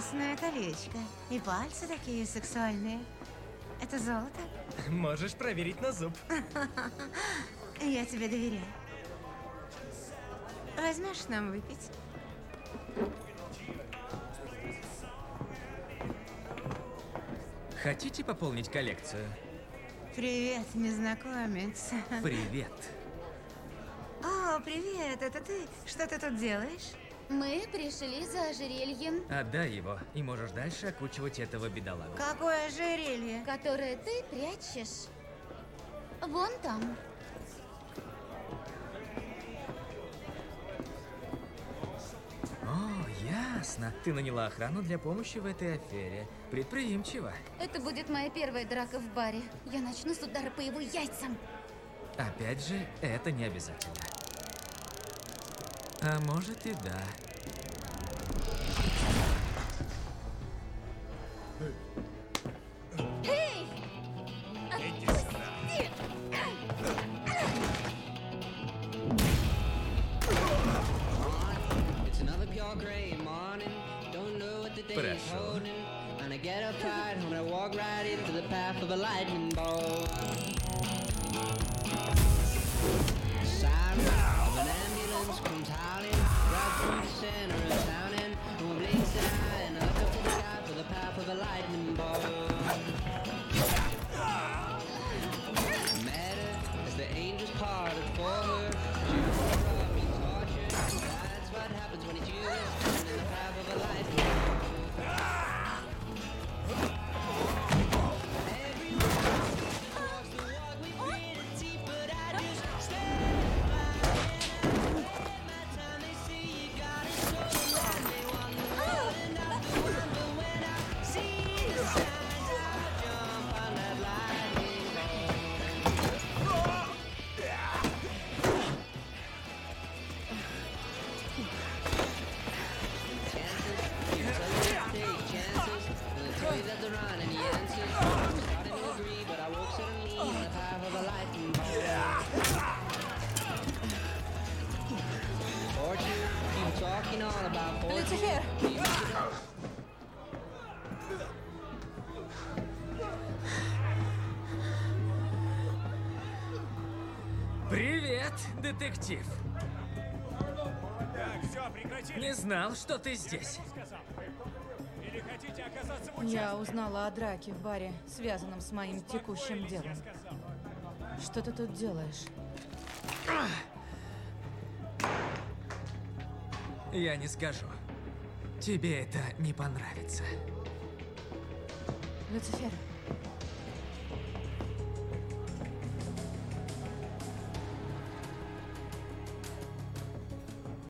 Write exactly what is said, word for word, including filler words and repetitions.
Прекрасное колечко. И пальцы такие сексуальные. Это золото? Можешь проверить на зуб. Я тебе доверяю. Возьмешь нам выпить? Хотите пополнить коллекцию? Привет, незнакомец. Привет. О, привет, это ты? Что ты тут делаешь? Мы пришли за ожерельем, Отдай его, и можешь дальше окучивать этого бедолагу. Какое ожерелье? которое ты прячешь вон там. О, ясно. Ты наняла охрану для помощи в этой афере. Предприимчиво. Это будет моя первая драка в баре. Я начну с удара по его яйцам. Опять же, это не обязательно. А может и да. Эй! Отпусти! It's another pure gray morning. Don't know what the day is Хорошо. holding. And I get up right when I walk right into the path of a lightning bolt. The siren of an ambulance comes howling right through the center of town, and one blinks an eye, and I look up to the sky for the path of a lightning bolt. Matter as the angels parted for her. She was robbed and tortured. That's what happens when it's you standing in the path of a lightning bolt. Everyone walks the walk with gritted teeth, but I just stand by and I take my time. They say you got it so long, they want the world and I'm the one, but when I see the signs, I jump on that lightning bolt. Chances, people tell you to take chances, and they tell you that there aren't any answers. I'm starting to agree, but I woke suddenly in the path of a lightning bolt. Fortune, people talking all about fortune. Люцифер! Привет, детектив. Так, все, прекратили. Не знал, что ты здесь. Сказал. Или хотите оказаться в Я участке? узнала о драке в баре, связанном с моим текущим Успокоились, я делом. сказал. Что ты тут делаешь? Я не скажу. Тебе это не понравится. Люцифер,